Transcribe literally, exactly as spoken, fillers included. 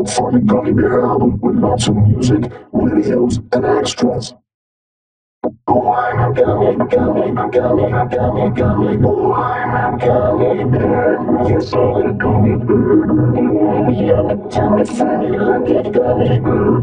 You'll find a Gummy Bear album with lots of music, videos, and extras. Oh, I'm a gummy, gummy, gummy, gummy, gummy. Oh, I'm a gummy bear. Yes, I'm a gummy bear. Oh, I'm a gummy bear.